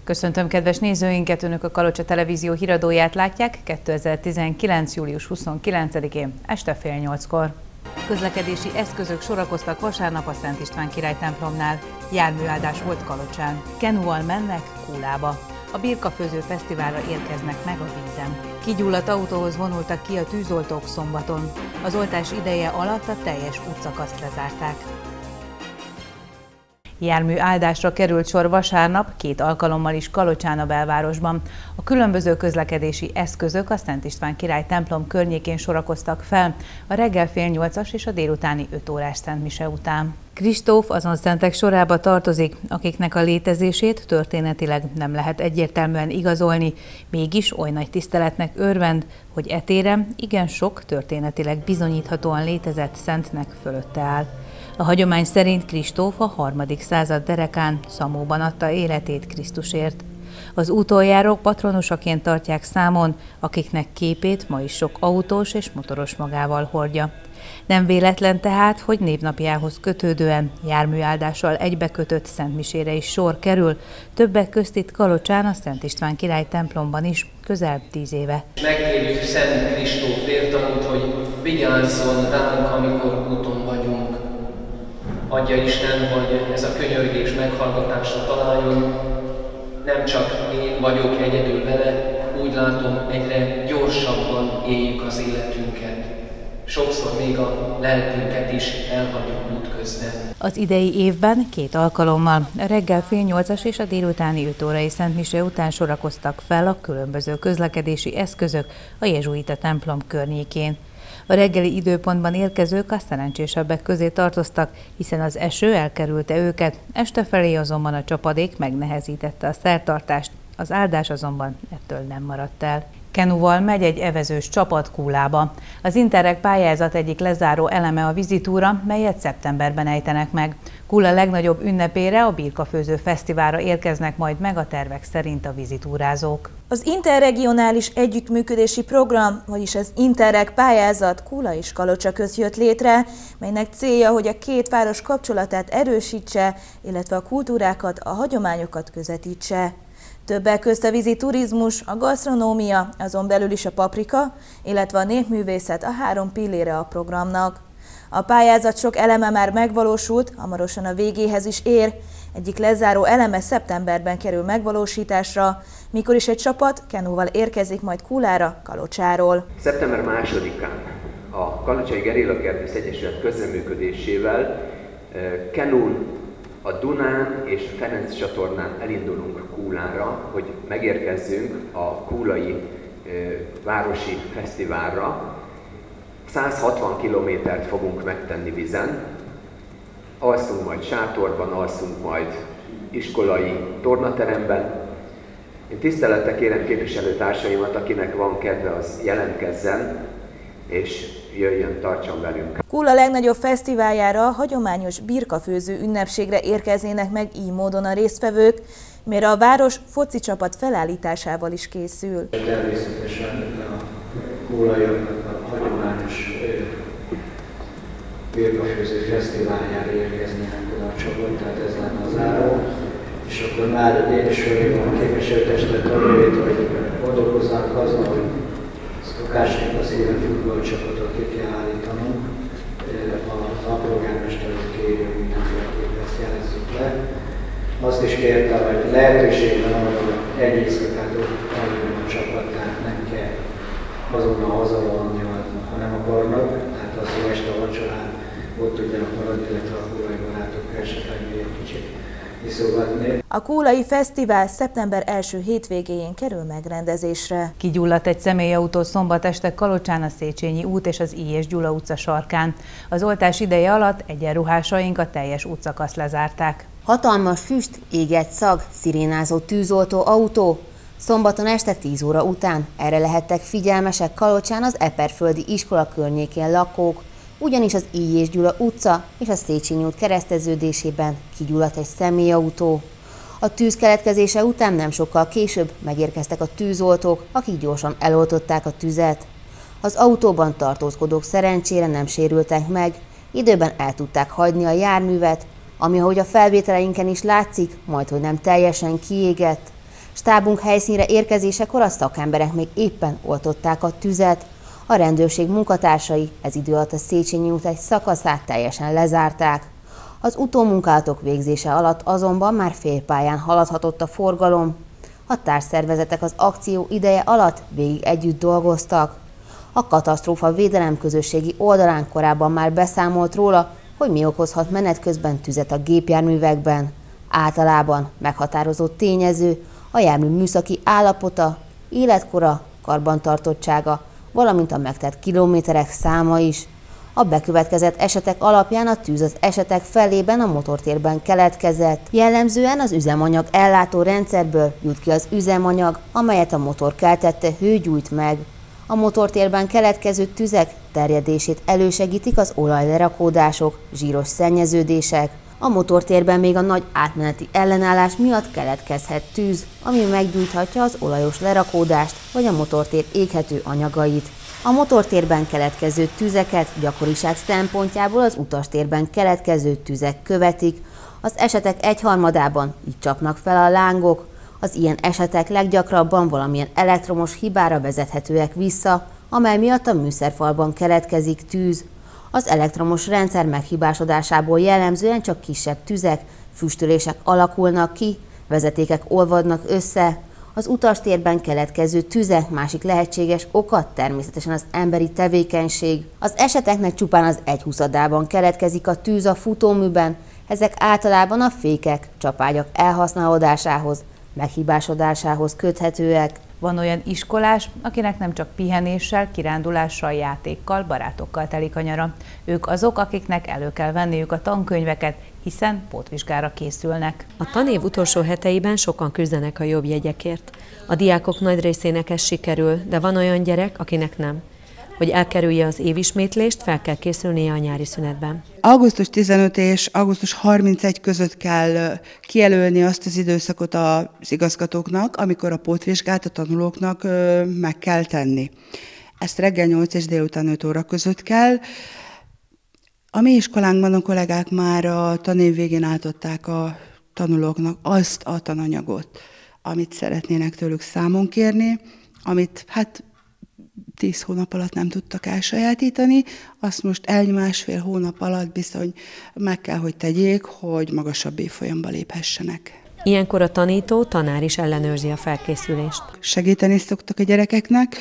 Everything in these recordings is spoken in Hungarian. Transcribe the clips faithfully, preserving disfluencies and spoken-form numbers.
Köszöntöm kedves nézőinket, Önök a Kalocsa Televízió híradóját látják kétezer-tizenkilenc. július huszonkilencedikén este fél nyolckor. Közlekedési eszközök sorakoztak vasárnap a Szent István király templomnál. Járműáldás volt Kalocsán. Kenúval mennek Kúlába. A Birkafőző Fesztiválra érkeznek meg a vízen. Kigyulladt autóhoz vonultak ki a tűzoltók szombaton. Az oltás ideje alatt a teljes útszakaszt lezárták. Jármű áldásra került sor vasárnap, két alkalommal is Kalocsán a belvárosban. A különböző közlekedési eszközök a Szent István király templom környékén sorakoztak fel, a reggel fél nyolcas és a délutáni öt órás szentmise után. Kristóf azon szentek sorába tartozik, akiknek a létezését történetileg nem lehet egyértelműen igazolni, mégis oly nagy tiszteletnek örvend, hogy e téren igen sok történetileg bizonyíthatóan létezett szentnek fölötte áll. A hagyomány szerint Kristóf a harmadik század derekán Szamóban adta életét Krisztusért. Az útoljárók patronusaként tartják számon, akiknek képét ma is sok autós és motoros magával hordja. Nem véletlen tehát, hogy névnapjához kötődően járműáldással egybekötött szentmisére is sor kerül, többek közt itt Kalocsán a Szent István király templomban is közel tíz éve. Megkérjük Szent Kristóf vértanút, hogy vigyázzon ránk, amikor úton vagyunk. Adja Isten, hogy ez a könyörgés meghallgatásra találjon. Nem csak én vagyok egyedül vele, úgy látom, egyre gyorsabban éljük az életünket. Sokszor még a lelkünket is elhagyjuk út közben. Az idei évben két alkalommal, a reggel fél nyolcas és a délutáni öt órai szentmise után sorakoztak fel a különböző közlekedési eszközök a jezsuita templom környékén. A reggeli időpontban érkezők a szerencsésebbek közé tartoztak, hiszen az eső elkerülte őket, este felé azonban a csapadék megnehezítette a szertartást, az áldás azonban ettől nem maradt el. Kenúval megy egy evezős csapat Kúlába. Az Interreg pályázat egyik lezáró eleme a vízitúra, melyet szeptemberben ejtenek meg. Kúla legnagyobb ünnepére, a Birkafőző Fesztiválra érkeznek majd meg a tervek szerint a vízitúrázók. Az interregionális együttműködési program, vagyis az Interreg pályázat Kúla és Kalocsa közt jött létre, melynek célja, hogy a két város kapcsolatát erősítse, illetve a kultúrákat, a hagyományokat közvetítse. Többek közt a vízi turizmus, a gasztronómia, azon belül is a paprika, illetve a népművészet a három pillére a programnak. A pályázat sok eleme már megvalósult, hamarosan a végéhez is ér. Egyik lezáró eleme szeptemberben kerül megvalósításra, mikor is egy csapat Kenúval érkezik majd Kúlára, Kalocsáról. szeptember másodikán a Kalocsai Gerillakertész Egyesület közreműködésével Kenún, a Dunán és a Ferenc csatornán elindulunk Kúlára, hogy megérkezzünk a kúlai e, városi fesztiválra. száz hatvan kilométert fogunk megtenni vízen. Alszunk majd sátorban, alszunk majd iskolai tornateremben. Én tisztelettel kérem képviselőtársaimat, akinek van kedve, az jelentkezzen, és jöjjön, tartson velünk. Kúla legnagyobb fesztiváljára a hagyományos birkafőző ünnepségre érkeznének meg így módon a résztvevők, mire a város foci csapat felállításával is készül. Természetesen a kúlaiaknak a hagyományos birkafőző fesztiváljára érkeznének oda a csapat, tehát ez lenne az záró. És akkor már én is fölhívom a képviselőtestet tagjait, hogy gondolkozzanak azon, hogy szokásunk a szépen futballcsapatot ki kell állítanunk. Az alpolgármesterünk kérjük, hogy mindenféleképp ezt jelezzük le. Azt is kérte, hogy lehetőség van arra, hogy egy éjszakát ott tanuljon a csapat, tehát nem kell azonnal hazavonni, ha nem akarnak. Tehát az, hogy este a vacsorán ott tudjanak maradni, illetve a kúlai barátok esetleg egy kicsit iszogatni. A Kúlai Fesztivál szeptember első hétvégéjén kerül megrendezésre. Kigyulladt egy személyautó szombat este Kalocsán a Széchenyi út és az I. és Gyula utca sarkán. Az oltás ideje alatt egyenruhásaink a teljes útszakaszt lezárták. Hatalmas füst, égett szag, szirénázó tűzoltó autó. Szombaton este tíz óra után erre lehettek figyelmesek Kalocsán az Eperföldi iskola környékén lakók, ugyanis az I. és Gyula utca és a Széchenyi út kereszteződésében kigyulladt egy személyautó. A tűz keletkezése után nem sokkal később megérkeztek a tűzoltók, akik gyorsan eloltották a tüzet. Az autóban tartózkodók szerencsére nem sérültek meg, időben el tudták hagyni a járművet, ami ahogy a felvételeinken is látszik, majdhogy nem teljesen kiégett. Stábunk helyszínre érkezésekor a szakemberek még éppen oltották a tüzet. A rendőrség munkatársai ez idő alatt a Széchenyi út egy szakaszát teljesen lezárták. Az utómunkálatok végzése alatt azonban már félpályán haladhatott a forgalom. A társszervezetek az akció ideje alatt végig együtt dolgoztak. A katasztrófa védelem közösségi oldalán korábban már beszámolt róla, hogy mi okozhat menet közben tüzet a gépjárművekben. Általában meghatározó tényező a jármű műszaki állapota, életkora, karbantartottsága, valamint a megtett kilométerek száma is. A bekövetkezett esetek alapján a tűz az esetek felében a motortérben keletkezett. Jellemzően az üzemanyag ellátó rendszerből jut ki az üzemanyag, amelyet a motor keltette hő gyújt meg. A motortérben keletkező tüzek terjedését elősegítik az olajlerakódások, zsíros szennyeződések. A motortérben még a nagy átmeneti ellenállás miatt keletkezhet tűz, ami meggyújthatja az olajos lerakódást vagy a motortér éghető anyagait. A motortérben keletkező tüzeket gyakoriság szempontjából az utastérben keletkező tüzek követik. Az esetek egyharmadában így csapnak fel a lángok. Az ilyen esetek leggyakrabban valamilyen elektromos hibára vezethetőek vissza, amely miatt a műszerfalban keletkezik tűz. Az elektromos rendszer meghibásodásából jellemzően csak kisebb tüzek, füstölések alakulnak ki, vezetékek olvadnak össze. Az utastérben keletkező tüzek másik lehetséges oka természetesen az emberi tevékenység. Az eseteknek csupán az egy huszadában keletkezik a tűz a futóműben, ezek általában a fékek, csapágyak elhasználódásához, meghibásodásához köthetőek. Van olyan iskolás, akinek nem csak pihenéssel, kirándulással, játékkal, barátokkal telik a nyara. Ők azok, akiknek elő kell venniük a tankönyveket, hiszen pótvizsgára készülnek. A tanév utolsó heteiben sokan küzdenek a jobb jegyekért. A diákok nagy részének ez sikerül, de van olyan gyerek, akinek nem. Hogy elkerülje az évismétlést, fel kell készülnie a nyári szünetben. augusztus tizenötödike és augusztus harmincegyedike között kell kijelölni azt az időszakot az igazgatóknak, amikor a pótvizsgát a tanulóknak meg kell tenni. Ezt reggel nyolc és délután öt óra között kell. A mi iskolánkban a kollégák már a tanév végén átadták a tanulóknak azt a tananyagot, amit szeretnének tőlük számon kérni, amit hát tíz hónap alatt nem tudtak elsajátítani, azt most egy-másfél hónap alatt bizony meg kell, hogy tegyék, hogy magasabb évfolyamba léphessenek. Ilyenkor a tanító, tanár is ellenőrzi a felkészülést. Segíteni szoktak a gyerekeknek,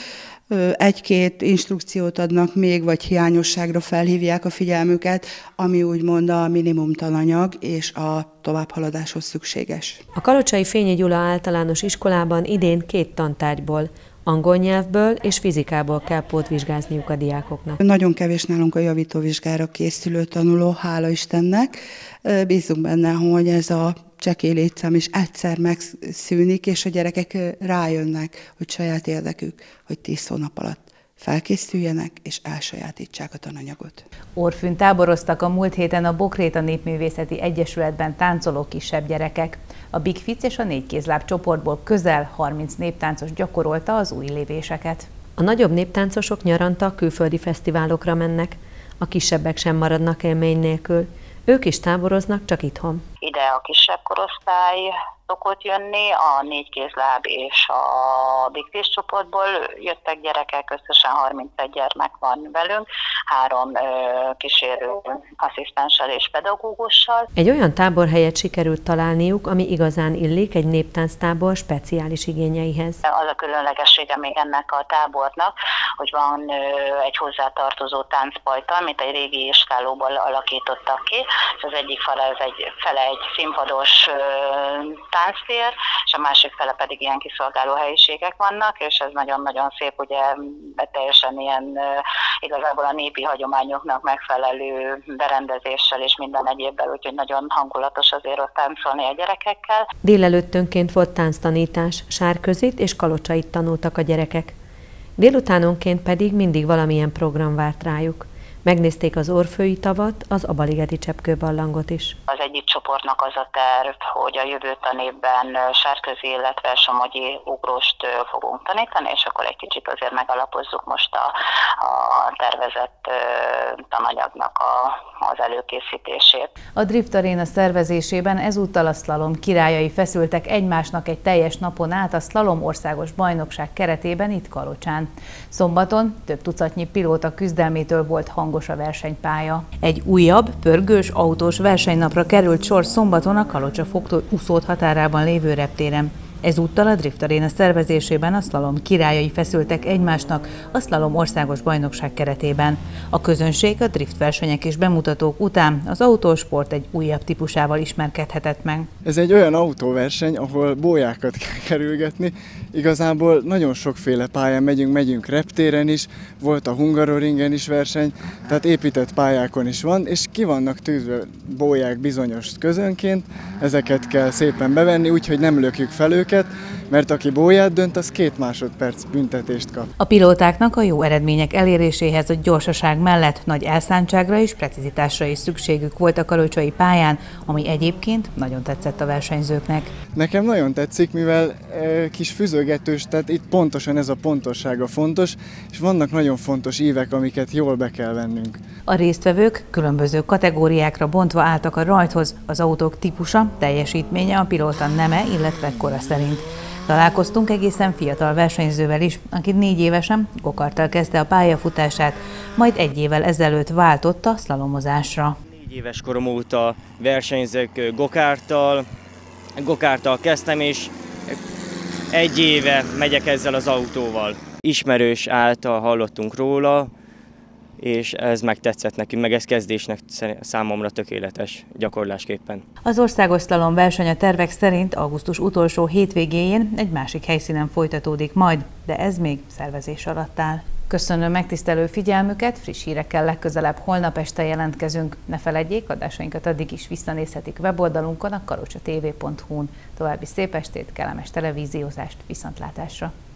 egy-két instrukciót adnak még, vagy hiányosságra felhívják a figyelmüket, ami úgymond a minimum tananyag és a továbbhaladáshoz szükséges. A Kalocsai Fényi Gyula Általános Iskolában idén két tantárgyból, angol nyelvből és fizikából kell pótvizsgázniuk a diákoknak. Nagyon kevés nálunk a javítóvizsgára készülő tanuló, hála Istennek. Bízunk benne, hogy ez a csekély létszám is egyszer megszűnik, és a gyerekek rájönnek, hogy saját érdekük, hogy tíz hónap alatt felkészüljenek és elsajátítsák a tananyagot. Orfűn táboroztak a múlt héten a Bokréta Népművészeti Egyesületben táncoló kisebb gyerekek. A Big Fic és a Négykézláb csoportból közel harminc néptáncos gyakorolta az új lépéseket. A nagyobb néptáncosok nyaranta külföldi fesztiválokra mennek, a kisebbek sem maradnak élmény nélkül. Ők is táboroznak, csak itthon. Ide a kisebb korosztály szokott jönni, a Négykézláb és a Big Fish csoportból jöttek gyerekek, összesen harmincegy gyermek van velünk, három ö, kísérő asszisztenssel és pedagógussal. Egy olyan táborhelyet sikerült találniuk, ami igazán illik egy néptánctábor speciális igényeihez. Az a különlegessége még ennek a tábornak, hogy van ö, egy hozzátartozó táncpajta, amit egy régi istállóból alakítottak ki. Az egyik fele, ez egy, fele egy színpados ö, tánctér, és a másik fele pedig ilyen kiszolgáló helyiségek vannak, és ez nagyon-nagyon szép, ugye teljesen ilyen igazából a népi hagyományoknak megfelelő berendezéssel és minden egyébbel, úgyhogy nagyon hangulatos azért ott táncolni a gyerekekkel. Délelőttönként volt tánctanítás, Sárközit és Kalocsait tanultak a gyerekek. Délutánonként pedig mindig valamilyen program várt rájuk. Megnézték az Orfői tavat, az Abaligeti cseppkőbarlangot is. Az egyik csoportnak az a terv, hogy a jövő tanévben Sárközi, illetve somogyi ugróst fogunk tanítani, és akkor egy kicsit azért megalapozzuk most a, a tervezett tananyagnak a az előkészítését. A Drift Arena szervezésében ezúttal a szlalom királyai feszültek egymásnak egy teljes napon át a szlalom országos bajnokság keretében itt Kalocsán. Szombaton több tucatnyi pilóta küzdelmétől volt hangos a versenypálya. Egy újabb, pörgős, autós versenynapra került sor szombaton a Kalocsa-Foktól Uszód határában lévő reptéren. Ezúttal a Drift Arena szervezésében a szlalom királyai feszültek egymásnak a szlalom országos bajnokság keretében. A közönség a drift versenyek és bemutatók után az autósport egy újabb típusával ismerkedhetett meg. Ez egy olyan autóverseny, ahol bójákat kell kerülgetni. Igazából nagyon sokféle pályán megyünk, megyünk reptéren is, volt a Hungaroringen is verseny, tehát épített pályákon is van, és ki vannak tűzve bóják bizonyos közönként, ezeket kell szépen bevenni, úgyhogy nem lökjük fel őket, mert aki bóját dönt, az két másodperc büntetést kap. A pilótáknak a jó eredmények eléréséhez a gyorsaság mellett nagy elszántságra és precizitásra is szükségük volt a kalocsai pályán, ami egyébként nagyon tetszett a versenyzőknek. Nekem nagyon tetszik, mivel e, kis füzögetős, tehát itt pontosan ez a pontossága fontos, és vannak nagyon fontos ívek, amiket jól be kell vennünk. A résztvevők különböző kategóriákra bontva álltak a rajthoz, az autók típusa, teljesítménye, a pilóta neme, illetve kora szerint. Találkoztunk egészen fiatal versenyzővel is, aki négy évesen gokarttal kezdte a pályafutását, majd egy évvel ezelőtt váltott a szlalomozásra. Négy éves korom óta versenyzök gokárttal, gokárttal kezdtem, és egy éve megyek ezzel az autóval. Ismerős által hallottunk róla, és ez megtetszett nekünk, meg ez kezdésnek számomra tökéletes gyakorlásképpen. Az országos szlalom verseny a tervek szerint augusztus utolsó hétvégéjén egy másik helyszínen folytatódik majd, de ez még szervezés alatt áll. Köszönöm megtisztelő figyelmüket, friss hírekkel legközelebb holnap este jelentkezünk. Ne feledjék, adásainkat addig is visszanézhetik weboldalunkon, a kalocsa t v pont hu-n. További szép estét, kellemes televíziózást, viszontlátásra!